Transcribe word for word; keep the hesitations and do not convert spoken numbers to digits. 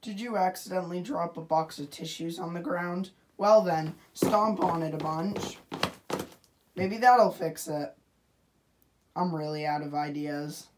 Did you accidentally drop a box of tissues on the ground? Well then, stomp on it a bunch. Maybe that'll fix it. I'm really out of ideas.